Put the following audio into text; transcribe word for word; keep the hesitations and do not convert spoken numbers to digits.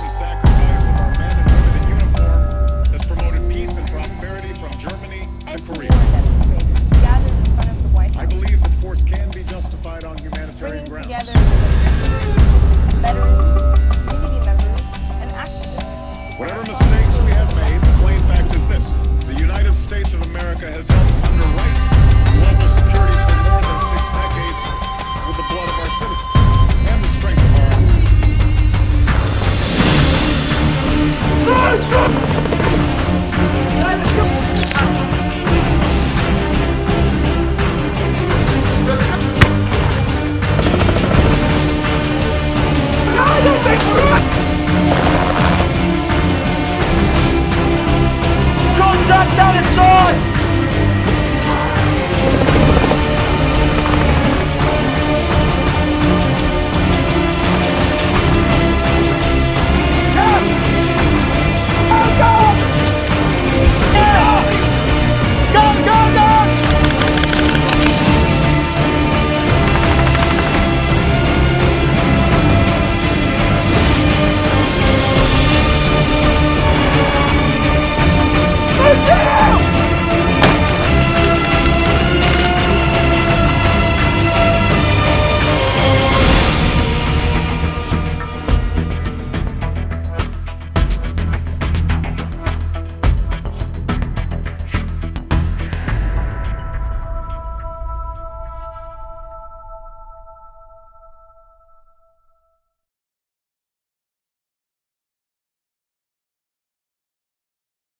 and sacrifice of our men and women in uniform has promoted peace and prosperity from Germany to Korea. Demonstrators gathered in front of the White House, I believe that force can be justified on humanitarian bringing grounds. together